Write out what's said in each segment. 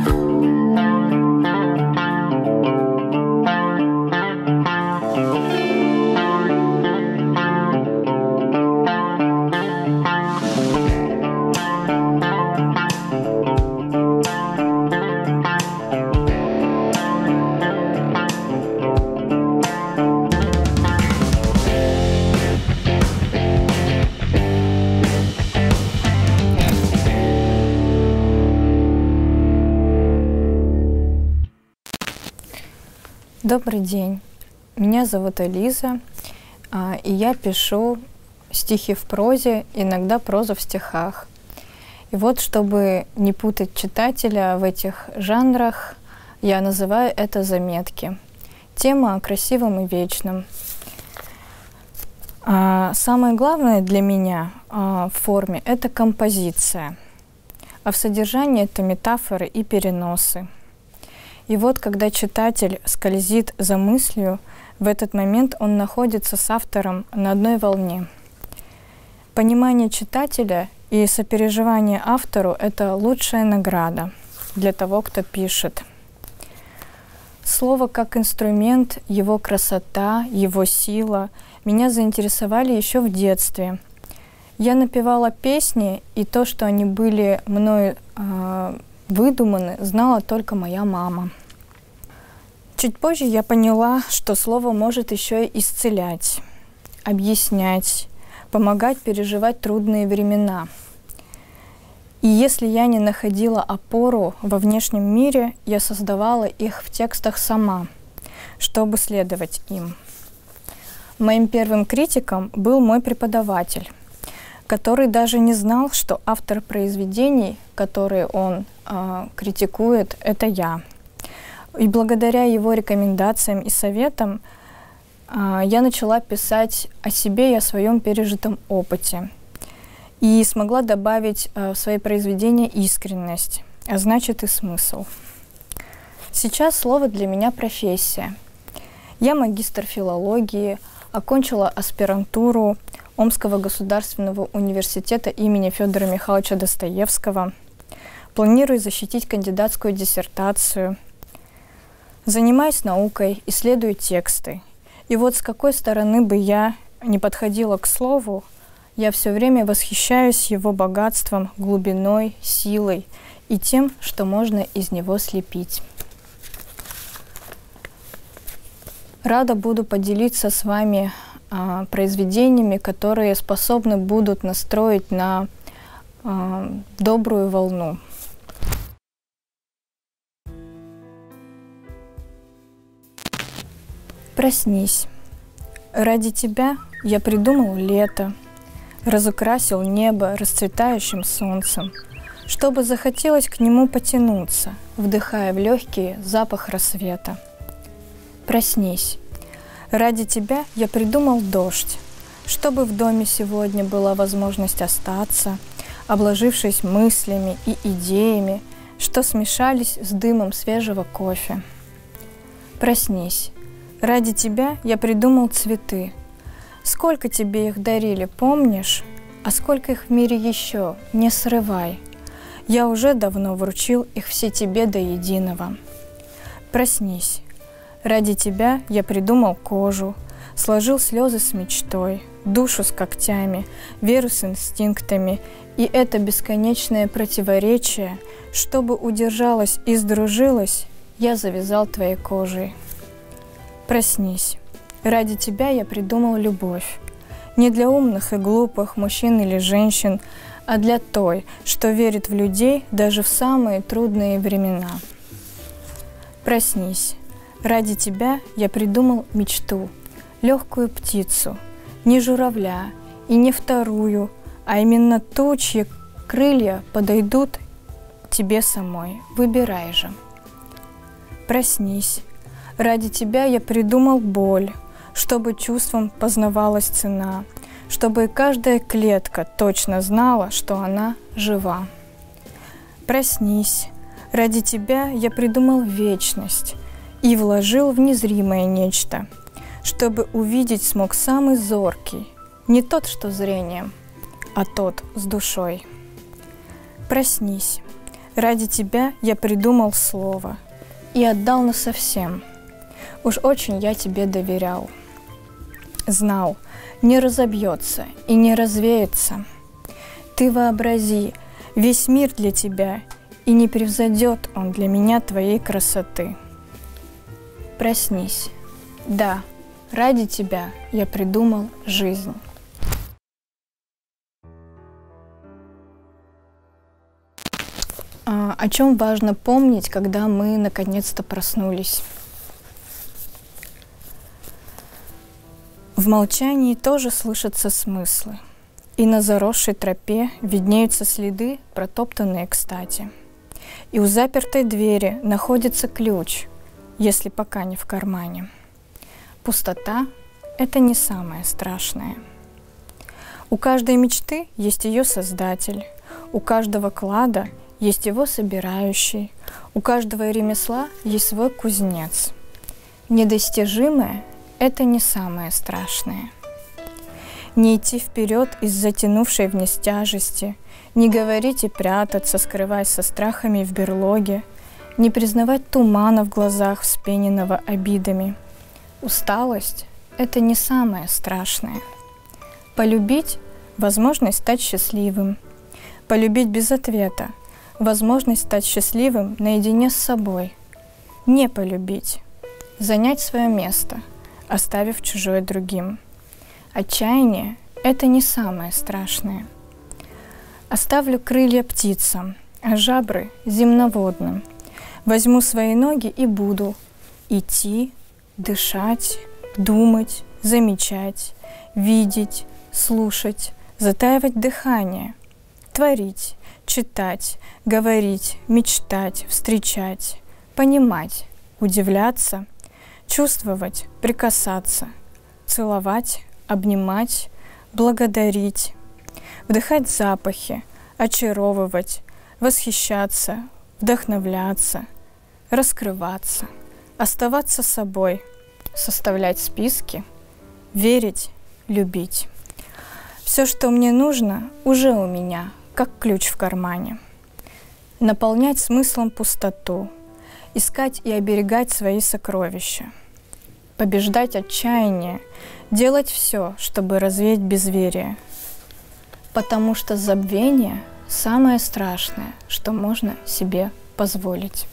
Добрый день, меня зовут Ализа, и я пишу стихи в прозе, иногда прозу в стихах. И вот, чтобы не путать читателя в этих жанрах, я называю это заметки. Тема о красивом и вечном. Самое главное для меня в форме — это композиция, а в содержании — это метафоры и переносы. И вот, когда читатель скользит за мыслью, в этот момент он находится с автором на одной волне. Понимание читателя и сопереживание автору — это лучшая награда для того, кто пишет. Слово как инструмент, его красота, его сила меня заинтересовали еще в детстве. Я напевала песни, и то, что они были мною выдуманы, знала только моя мама. Чуть позже я поняла, что слово может еще и исцелять, объяснять, помогать переживать трудные времена. И если я не находила опору во внешнем мире, я создавала их в текстах сама, чтобы следовать им. Моим первым критиком был мой преподаватель, который даже не знал, что автор произведений, которые он критикует, это я. И благодаря его рекомендациям и советам я начала писать о себе и о своем пережитом опыте. И смогла добавить в свои произведения искренность, а значит и смысл. Сейчас слово для меня профессия. Я магистр филологии, окончила аспирантуру Омского государственного университета имени Федора Михайловича Достоевского. Планирую защитить кандидатскую диссертацию. Занимаюсь наукой, исследую тексты. И вот с какой стороны бы я ни подходила к слову, я все время восхищаюсь его богатством, глубиной, силой и тем, что можно из него слепить. Рада буду поделиться с вами произведениями, которые способны будут настроить на добрую волну. Проснись. Ради тебя я придумал лето, разукрасил небо расцветающим солнцем, чтобы захотелось к нему потянуться, вдыхая в легкие запах рассвета. Проснись. Ради тебя я придумал дождь, чтобы в доме сегодня была возможность остаться, обложившись мыслями и идеями, что смешались с дымом свежего кофе. Проснись. Ради тебя я придумал цветы. Сколько тебе их дарили, помнишь? А сколько их в мире еще? Не срывай. Я уже давно вручил их все тебе до единого. Проснись. Ради тебя я придумал кожу, сложил слезы с мечтой, душу с когтями, веру с инстинктами, и это бесконечное противоречие, чтобы удержалось и сдружилось, я завязал твоей кожей. Проснись. Ради тебя я придумал любовь. Не для умных и глупых мужчин или женщин, а для той, что верит в людей даже в самые трудные времена. Проснись. Ради тебя я придумал мечту, легкую птицу, не журавля и не вторую, а именно ту, чьи крылья подойдут тебе самой. Выбирай же. Проснись. Ради тебя я придумал боль, чтобы чувством познавалась цена, чтобы каждая клетка точно знала, что она жива. Проснись. Ради тебя я придумал вечность и вложил в незримое нечто, чтобы увидеть смог самый зоркий, не тот, что зрением, а тот с душой. Проснись. Ради тебя я придумал слово и отдал насовсем. Уж очень я тебе доверял. Знал, не разобьется и не развеется. Ты вообрази, весь мир для тебя, и не превзойдет он для меня твоей красоты. Проснись. Да, ради тебя я придумал жизнь. О чем важно помнить, когда мы наконец-то проснулись? В молчании тоже слышатся смыслы, и на заросшей тропе виднеются следы, протоптанные кстати. И у запертой двери находится ключ, если пока не в кармане. Пустота — это не самое страшное. У каждой мечты есть ее создатель, у каждого клада есть его собирающий, у каждого ремесла есть свой кузнец. Недостижимое — это не самое страшное. Не идти вперед из затянувшей вниз тяжести, не говорить и прятаться, скрываясь со страхами в берлоге, не признавать тумана в глазах, вспененного обидами. Усталость — это не самое страшное. Полюбить — возможность стать счастливым. Полюбить без ответа — возможность стать счастливым наедине с собой. Не полюбить — занять свое место, оставив чужое другим. Отчаяние — это не самое страшное. Оставлю крылья птицам, а жабры — земноводным. Возьму свои ноги и буду идти, дышать, думать, замечать, видеть, слушать, затаивать дыхание, творить, читать, говорить, мечтать, встречать, понимать, удивляться, чувствовать, прикасаться, целовать, обнимать, благодарить, вдыхать запахи, очаровывать, восхищаться, вдохновляться, раскрываться, оставаться собой, составлять списки, верить, любить. Все, что мне нужно, уже у меня, как ключ в кармане. Наполнять смыслом пустоту, искать и оберегать свои сокровища, побеждать отчаяние, делать все, чтобы развеять безверие. Потому что забвение — самое страшное, что можно себе позволить.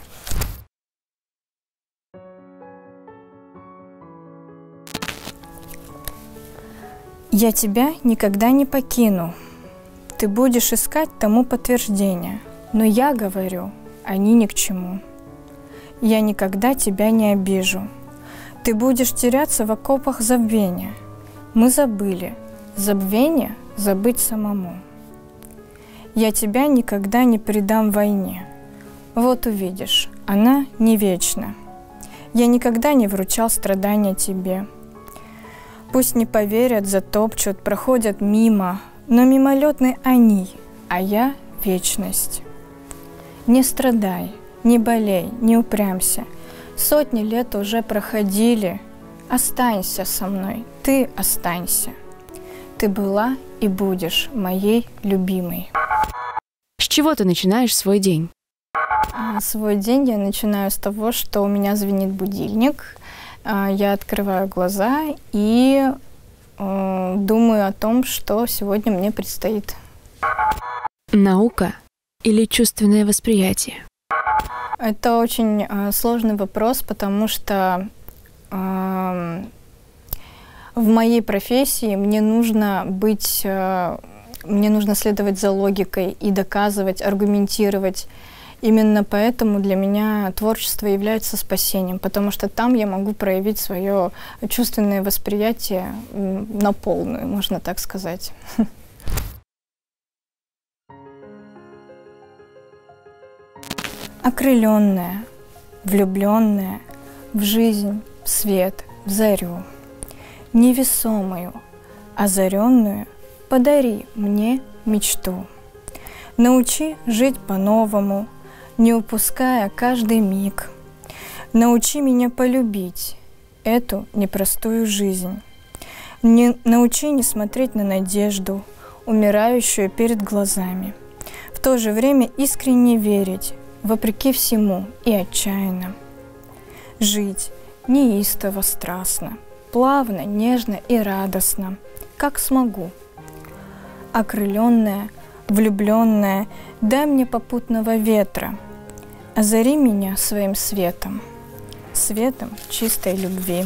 Я тебя никогда не покину. Ты будешь искать тому подтверждения, но я говорю, они ни к чему. Я никогда тебя не обижу. Ты будешь теряться в окопах забвения. Мы забыли. Забвение — забыть самому. Я тебя никогда не предам войне. Вот увидишь, она не вечна. Я никогда не вручал страдания тебе. Пусть не поверят, затопчут, проходят мимо, но мимолетны они, а я — вечность. Не страдай, не болей, не упрямся. Сотни лет уже проходили. Останься со мной, ты останься. Ты была и будешь моей любимой. С чего ты начинаешь свой день? Свой день я начинаю с того, что у меня звенит будильник. Я открываю глаза и думаю о том, что сегодня мне предстоит. Наука или чувственное восприятие? Это очень сложный вопрос, потому что в моей профессии мне нужно следовать за логикой и доказывать, аргументировать. Именно поэтому для меня творчество является спасением, потому что там я могу проявить свое чувственное восприятие на полную, можно так сказать. Окрыленная, влюбленная в жизнь, в свет, в зарю, невесомую, озаренную, подари мне мечту. Научи жить по-новому, не упуская каждый миг. Научи меня полюбить эту непростую жизнь. Научи не смотреть на надежду, умирающую перед глазами. в то же время искренне верить, вопреки всему и отчаянно. Жить неистово, страстно, плавно, нежно и радостно, как смогу. Окрыленная, влюбленная, дай мне попутного ветра, озари меня своим светом, светом чистой любви.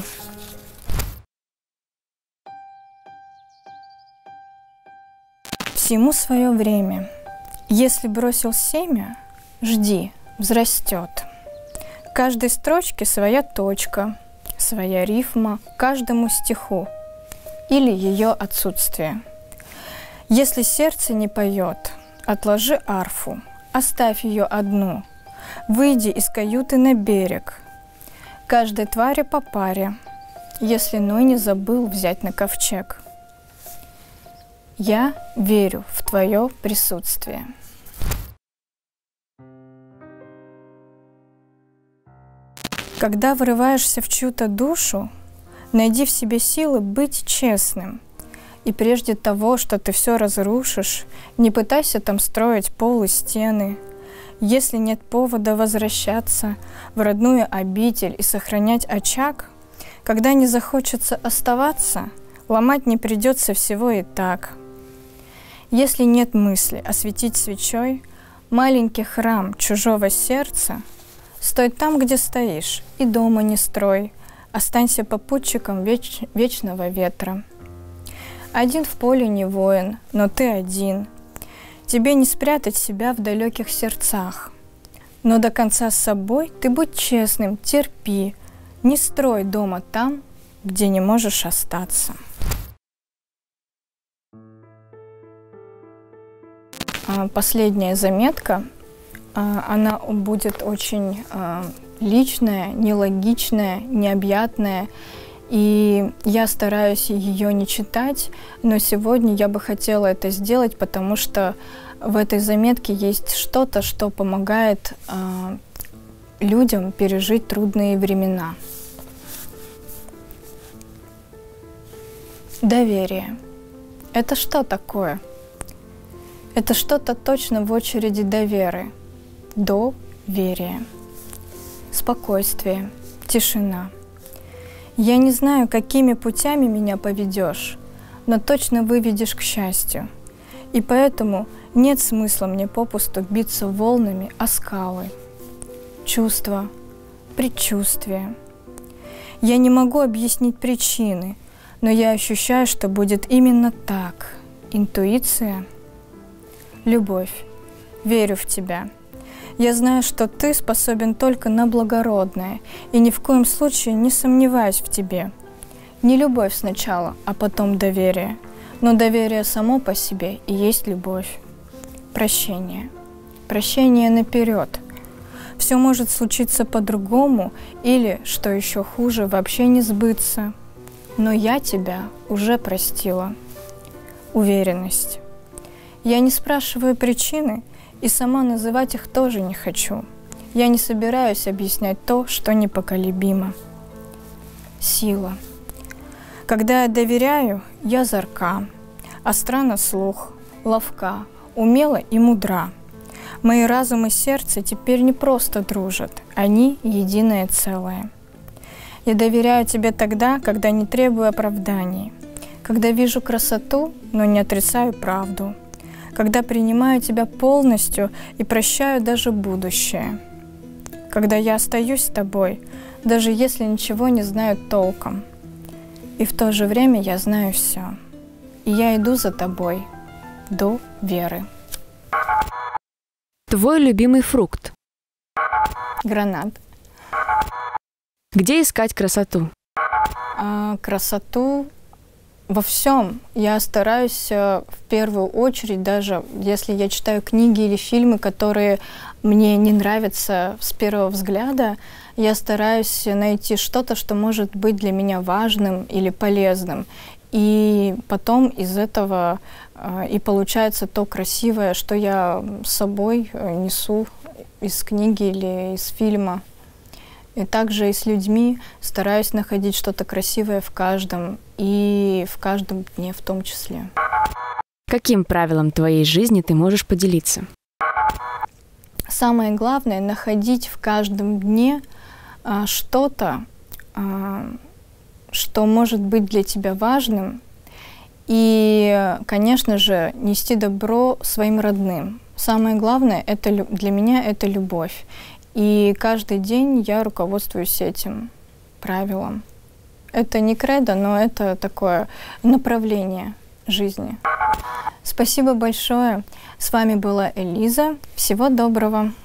Всему свое время. Если бросил семя, жди, взрастет. В каждой строчке своя точка, своя рифма, каждому стиху или ее отсутствие. Если сердце не поет, отложи арфу, оставь ее одну, выйди из каюты на берег. Каждой твари по паре, если Ной не забыл взять на ковчег. Я верю в твое присутствие. Когда врываешься в чью-то душу, найди в себе силы быть честным. И прежде того, что ты все разрушишь, не пытайся там строить пол и стены. Если нет повода возвращаться в родную обитель и сохранять очаг, когда не захочется оставаться, ломать не придется всего и так. Если нет мысли осветить свечой маленький храм чужого сердца, стой там, где стоишь, и дома не строй, останься попутчиком вечного ветра. Один в поле не воин, но ты один. Тебе не спрятать себя в далеких сердцах. Но до конца с собой ты будь честным, терпи, не строй дома там, где не можешь остаться. Последняя заметка, она будет очень личная, нелогичная, необъятная, и я стараюсь ее не читать, но сегодня я бы хотела это сделать, потому что в этой заметке есть что-то, что помогает людям пережить трудные времена. Доверие. Это что такое? Это что-то точно в очереди до веры. Доверие. Спокойствие. Тишина. Я не знаю, какими путями меня поведешь, но точно выведешь к счастью. И поэтому нет смысла мне попусту биться волнами о скалы. Чувства, предчувствия. Я не могу объяснить причины, но я ощущаю, что будет именно так. Интуиция. Любовь, верю в тебя. Я знаю, что ты способен только на благородное, и ни в коем случае не сомневаюсь в тебе. Не любовь сначала, а потом доверие, но доверие само по себе и есть любовь. Прощение. Прощение наперед. Все может случиться по-другому или, что еще хуже, вообще не сбыться. Но я тебя уже простила. Уверенность. Я не спрашиваю причины, и сама называть их тоже не хочу. Я не собираюсь объяснять то, что непоколебимо. Сила. Когда я доверяю, я зорка, остра на слух, ловка, умела и мудра. Мои разум и сердце теперь не просто дружат, они единое целое. Я доверяю тебе тогда, когда не требую оправданий, когда вижу красоту, но не отрицаю правду, когда принимаю тебя полностью и прощаю даже будущее, когда я остаюсь с тобой, даже если ничего не знаю толком. И в то же время я знаю все. И я иду за тобой до веры. Твой любимый фрукт? Гранат. Где искать красоту? Красоту во всем. Я стараюсь в первую очередь, даже если я читаю книги или фильмы, которые мне не нравятся с первого взгляда, я стараюсь найти что-то, что может быть для меня важным или полезным. И потом из этого и получается то красивое, что я с собой несу из книги или из фильма. И также и с людьми стараюсь находить что-то красивое в каждом, и в каждом дне в том числе. Каким правилом твоей жизни ты можешь поделиться? самое главное — находить в каждом дне что-то, что может быть для тебя важным, и, конечно же, нести добро своим родным. Самое главное для меня — это любовь. И каждый день я руководствуюсь этим правилом. Это не кредо, но это такое направление жизни. Спасибо большое. С вами была Элиза. Всего доброго.